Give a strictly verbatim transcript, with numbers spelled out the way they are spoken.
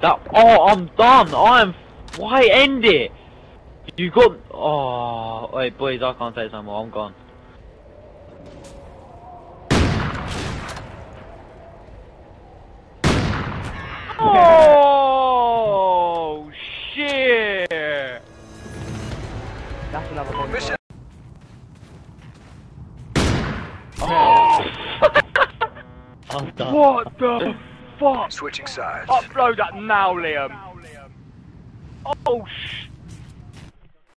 That. Oh, I'm done. I'm. Why end it? You got. Oh, wait, boys, I can't say it no more. I'm gone. Oh shit! That's another one. Mission. Oh. I'm done. What the fuck? Switching sides. Upload that now, Liam. Oh sh.